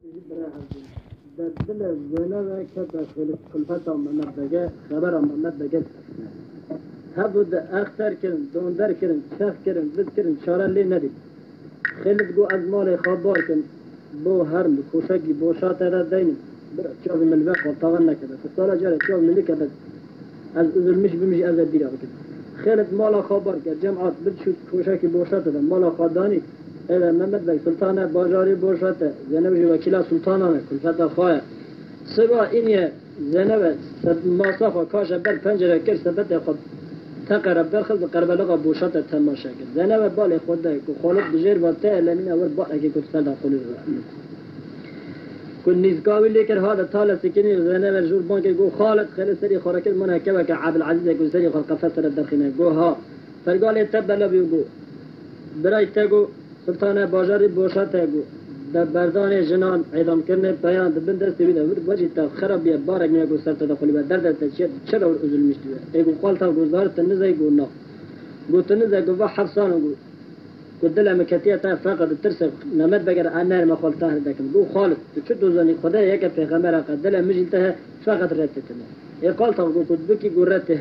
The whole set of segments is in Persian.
دل زنا که داخل خلفت آمد بگه خبر آمد بگه هبود اختر کردن دوندر کردن چخ کردن بد کردن چاره لی ندید خیلی گو از مال خبر کن بو هرم کوشکی بوشات را دینیم برا چاوی ملوه قطعا نکرده سالا جاره چاوی ملی کرده از ازلمش بمیش از دیره بکن خیلی مال خبر کرد جمعات بد شد کوشکی بوشات دادن مال خدانی ایلا محمد بگ سلطانه باجاری بوشاته زنبجی وکیلا سلطانانه کلفت خواهی سبا اینیه زنبه ماسافا کاشه بر پنجره کرد سبت خود تقرب برخل قربلغا بوشاته تماشا کرد زنبه بالی خود ده که خالد بجیر باته لمین اول باقی که تفلده خلی رو کن نیزگاوی لیکر هاده تاله سکنی زنبه جور بانکه گو خالد خیلی سری خورکل منه که وکه عبدالعزیزه گو سری خال قفص را درخینه گو ها فرگالی تبلا بیو گو برای تگو سلطانه باجاری بوشاته گو در بردان جنان اعدام کرده بیان در بند دستی بیده وجه تا خرابیه بارک میگه گو سرطه دخولی و درد چرا ازول میشتوه ایگو قالتا گو زهار تنزه گو نا گو تنزه گو و حفظانو گو دل مکتیه تا فقط ترسه نمد بگر انر مخالتا هردکم گو خالد تو چه دوزانی خدا یک پیغمبر اقد دل مجلته فقط رتتنه ای قالتا گو کد بکی گو رته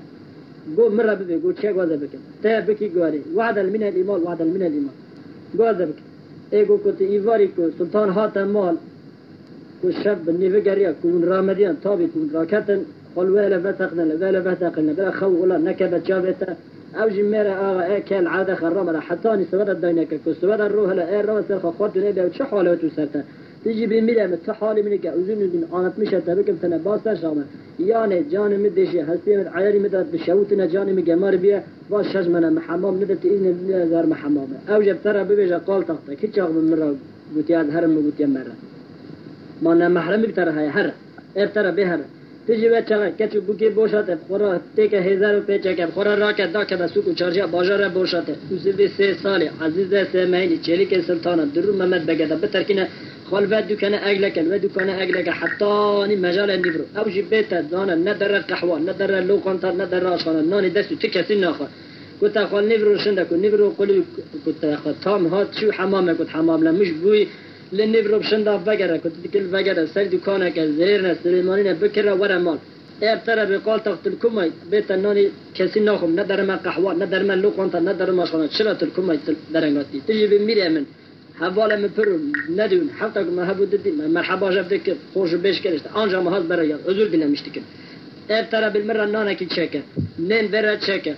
گو مره ببی گو چه گوزه بکن ته بکی گواری وعد من الایمان وعد من الایمان گوزه بکن ایگو کت ایواری کو سلطان هات مال کو شب نیوه گریا کون رامدیان تابی کون راکتن خل ویله فتقنن ویله فتقنن برا خو اولا نکبت جابتا اوجی میره آغا ای که العاده خرام را حتانی سواد الدنیا که کو سواد الروح لا ای رو سرخ خاطر نه چه حاله تو سرته تيجي بميله متحالي منك أوزن من أنا مشى تبكم تنباس شامه يعني جاني مدشي هستي من عياري مدت بشوتنا جاني مجمر بيه باش شجمنا محمام ندت إذن زار محمام أوجب ترى ببيجا قال تحت كي شغل من مرة قلت يا هرم قلت يا مرة ما أنا محرم بترى هاي هر ترى بهر تيجي بتشغل كتشو بوكي بوشات بخورا تيك هزار وبيتشك بخورا راكت دا كذا سوق وشارجا باجر بوشات وسبي 3 سال عزيز سمعيني تشيلك سلطانة درو محمد بجدا بتركنا خالفات دكان أجلك ودكان أجلك حتى مجال النبرو أو جبت دانا ندر القحوة ندر اللوقنطر ندر عشان ناني دستو تكسين آخر كنت أخال نبرو شندك ونبرو قلي كنت أخال تام هات شو حمامك كنت حمام لا مش بوي للنبرو بشندا فجرة كنت تكل فجرة سر دكانك زيرنا سليمانين بكرة ورا مال ترى بقال تقتلكم بيت ناني كسين ناخم ندر ما قحوة ندر ما اللوقنطر ندر ما عشان شلت الكم درنگاتي تجي بميري من حواله مپر ندون حتی که محبوب دیدی مرحبا جب دک خوش بهش کرد آنجا مهاز برای عذر دلمشتی کن ترى بالمره نانا کی چکه نن برا چکه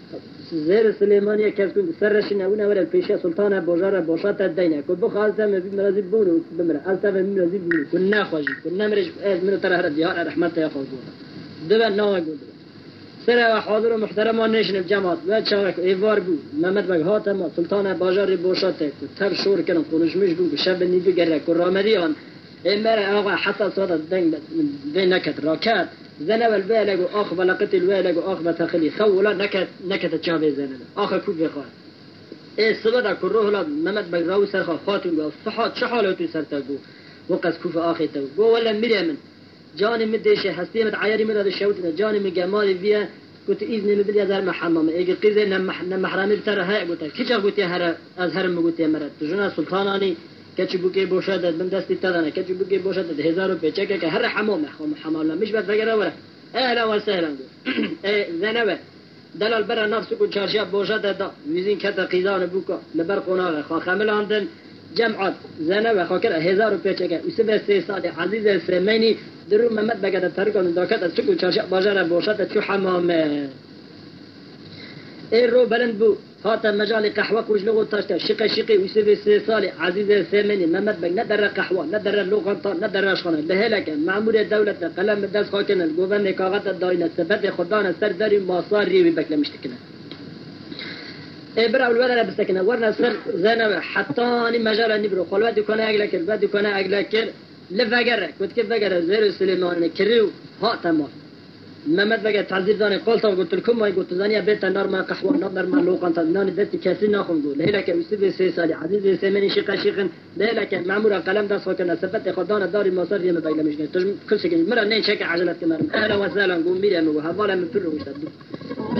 زیر سلیمانی کس کن سرش نونه ور پیش سلطان بوجار بوشات دینه کو بخوازم بمرزی بونو بمره التف بمرزی بونو کن نخواجی کن نمرش منو ترى هر دیار رحمت یا خود دبا ناگو سر حاضر و محترم نشین الجماعت و چاک ایوار بو محمد بگ هاتم سلطان باجار بوشاته تر شور کردن کنشمش بو شب نیدو گره کو رامدیان امر آقا حتی صاد دین نکت راکت زنب الوالد اخ بلقت الوالد اخ بتخلي خولا نكت چاوي زنب اخ کو بخواد ای سبدا کو روح لا محمد بگ راو سر خاطر و صحات چه حالتو سرتگو وقس کوف اخیتو گو ولا مريم جاني مديشه هستي مت عياري مدد الشوتنا جاني من جمال فيها قلت إذن مدل يزهر محمم إيجي قيزة نمحرامي بتره هاي قلت كيش قلت يا هر أزهر قلت يا مرد تجنا سلطاناني كتش بوكي بوشادة من دستي تدانا كتش بوكي بوشادة هزارو بيتشكا كهر حمام حمام لا مش بتفكر ولا أهلا وسهلا إيه ذنبه دلال برا نفسك وشارشاب بوشادة دا ويزين كتا قيزان بوكا لبرقونا خامل عندن جمعات زنبه خاكر هزارو بيتشكا وسبه 3 سال عزيز سميني درو محمد بگه ترکان داکت از چکو چارش باجر باشد تو حمام ای رو بلند بو هات مجال قهوه کوج لغو تاشت شقه شقه وسه 3 سال عزیز سمنی محمد بگ ندر قهوه ندر لغنطا ندر اشخانه لهلك مامور دولت قلم دست خاکن گوبن کاغذ داینه ثبت خدان سر دری ماسار ری بکلمشتکنه ابرا الولد بسكنه ورنا سر زنب حتى مجال نبرو خلوات دكانه اجلك البد دكانه اجلك لفجر كنت كيف فجر زير سليمان كريو ها تمام محمد بقى تعذيب داني قلت قلت لكم ما قلت زانيا بيت النار ما قحوه نقدر ما لوقان تناني دتي كاسين ناخذ قول ليلك يسبي 3 سال عزيز سمني شيخ ليلك معمور قلم ده سكن ثبت خدان دار المصار يم بايله مش كل شيء مره نين شك عجلت كمر اهلا وسهلا قوم ميريم وهذا من فلو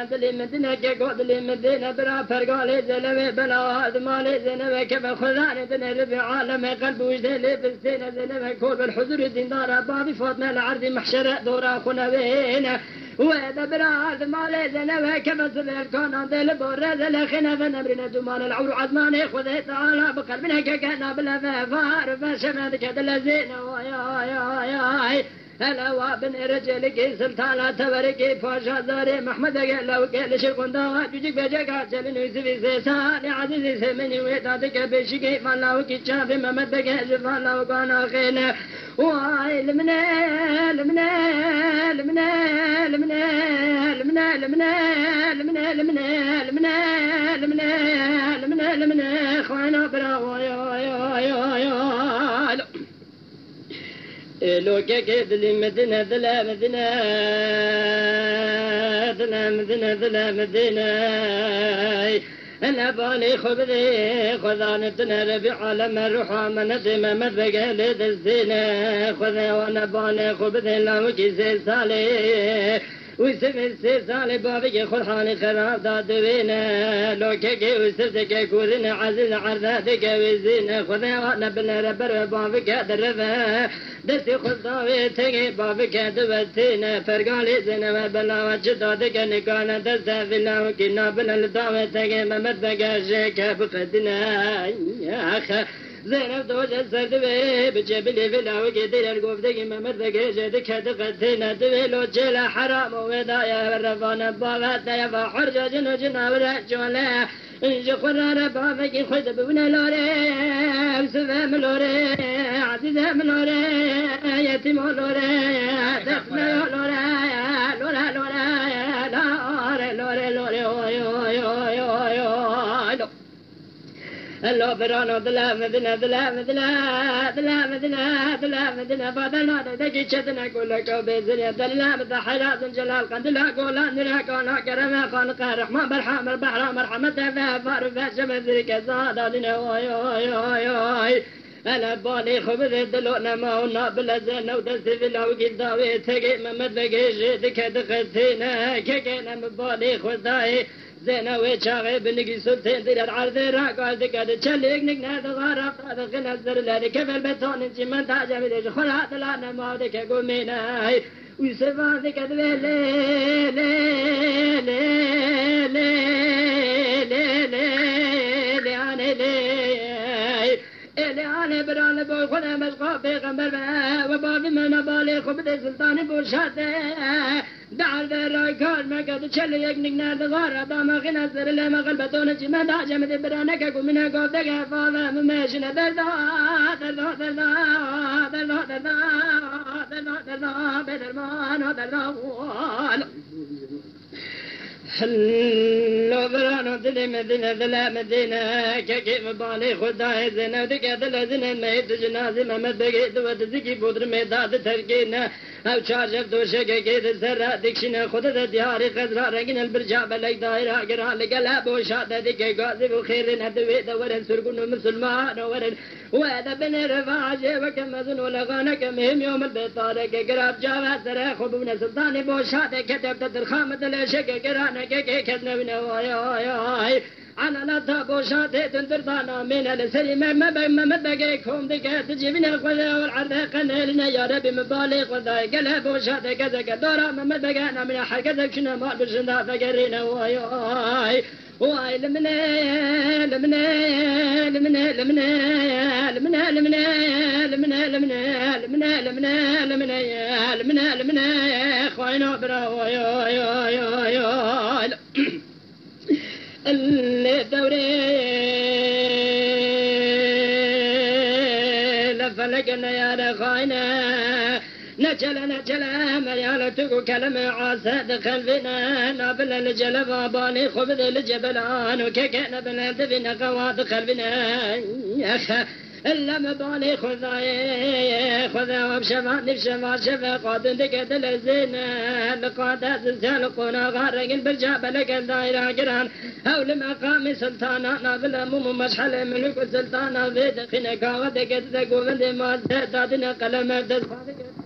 دلی مدینه که گودلی مدینه برا فرقالی زلوی بلا آدمالی زنوی که بخدان دنه ربی عالم قلب وجدلی بستین زلوی کور بالحضور دیندار بابی فاطمه العرض محشر دورا خنوین وإذا براد مال زنوه كمثل الكون دل برد الخنا فنبرنا دمان العور عزمان خذ تعالى بقلبنا كنا بالأفار فشمد كدل زين ويا هلا وابن رجلك سلطانة تبرك فاشا زاري محمد لو قال شرقون دوا جوجك بجاك عجل نوسفي سيسان عزيزي سمني ويتاتك بشكي فالله كي شافي ممد بك فالله كان خينا واي لمنا لمنا لمنا لمنا لمنا لمنا لمنا لمنا لمنا لمنا لمنا لمنا خوينا براو يا يا يا يا لو كيد لي مدينة ذلا مدينة ذلا مدينة ذلا مدينة أنا بالي خبذي خذان تنربي عالم الروح من ندم مدبق لد الزينة خذي وانا بالي خبذي لو كيسي سالي وسمي السيسالي بابي خلحاني خراب دادوينة لو كيكي وسرتك كورين عزيز عرضاتك وزينة خذي وانا بالربر بابك درفة دستي خذاوي تيجي بابك دوتينة فرقالي زينة وبلا وجدادك نكانا دستا في الله وكنا بلا لدعوة تيجي ممد بقاشيك بقدنا يا أخي زينب دوجة سردوي بجبلي في الهوكي دير القوفتي ممد بقاشيك دقتنا دوي لو جيلا حرام ودايا الرفان باباتنا يفا حرجة جنو جنا ورجولا انجي قرار بابك خذ ببنا لوري وسفام لوري عزيزة لوري يتيم لوري دفنا لوري لوري لوري لوري لوري اللو برانو دلا مدنا دلا مدلا دلا مدنا دلا مدنا بدلنا دقي شدنا كلك وبزنيا دلا مدحلا جلال قندلا قولا نلا كونا كرما خالق الرحمن برحم البحر مرحمة فار فشم ذرك زادنا وي أنا بالي خبز دلونا ما هو بلزنا ودستي لو قداوي تجي ممد بقيش دك دقتنا كينا مبالي خداي زينا ويشاغي بنقي سلطين دير العرض راقال دقاد تشليق نقنا تغارق تغنى الزرلاني كيف البتون انتي من تاجة بديش خلها دلانا ما ودك قومينا ويسفان دقاد لي لي لي لي لي لي لي لي لي اللي أنا بران بوي خنا مشقى بيغمبر وبابي من بالي خبدي سلطاني بوشاته دعال ذراي كار ما قد تشلي يقنق نار غارة باما غنا زر اللي ما غلبتون جيما دعجة مدي برانك أقو منها قوتك فاضا مماشنا دردا دردا دردا دردا دردا دردا دردا بدرمان دردا لو برانو دلي مدينة دلا مدينة كيف بالي خداي زينة ودك دلا زينة ميت جنازي ممد بقيت ودزكي بودر ميداد تركينا أو شارجف دوشك كيد سرا دكشنا خدد دياري خزرا رقين البرجع بلك دايرة قرا لقلاب وشاد دك قاضي وخير ندوي دورن سرقون مسلمان ورن وهذا بن رفاجي وكمزن ولغانك مهم يوم البطارك قراب جاوة سرا خبون سلطاني بوشاد كتب تدرخامة الاشك قرانا كي كذنبنا واي أنا لا تابوشات تنترضانا من السري ما بقيكم دقات تجيبنا خذا والعرض قنالنا يا ربي مبالغ وذاي قلها بوشات كذا كدورا ما بقانا من حكذا كنا ما بشنا فقرينا واي واي لمنا لمنا لمنا لمنا لمنا لمنا لمنا لمنا لمنا لمنا لمنا لمنا لمنا خوينا برا يا يا يا يا الدوري لفلقنا يا رخاينا نجل مريالتك كلمة عاسى دخل فينا نابل الجلب باني خبذ الجبلان وكيكنا بنات فينا قواد دخل فينا يا أخي إلا مبالي خذا وبشفا نفشفا شفا قادن دقت الزينة لقادات السالقونا غارق البرجاب لك الدائرة قران هول مقام سلطانا نابل مم مشحل ملك السلطانا في دخنك ودقت دقو من دماء دادنا قلم دس